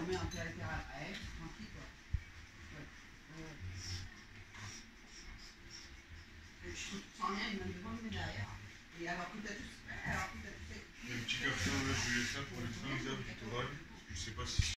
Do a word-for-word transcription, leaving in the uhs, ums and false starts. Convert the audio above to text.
met un pied à terre après, tranquille quoi. Ouais. Ouais. Et je trouve que tu sens bien, il me demande de derrière. Et alors que t'as tout, alors que t'as tout fait. Le petit café, là, je vais laisser ça pour l'extérieur, je sais pas si.